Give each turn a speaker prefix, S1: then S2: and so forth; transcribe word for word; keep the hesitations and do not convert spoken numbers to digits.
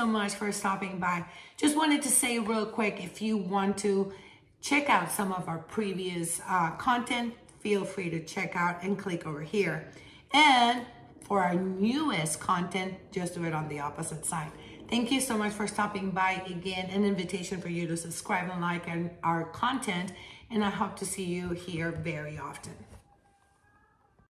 S1: much for stopping by. Just wanted to say real quick, if you want to check out some of our previous uh, content, feel free to check out and click over here. And for our newest content, just do it on the opposite side. Thank you so much for stopping by. Again, an invitation for you to subscribe and like our content, and I hope to see you here very often.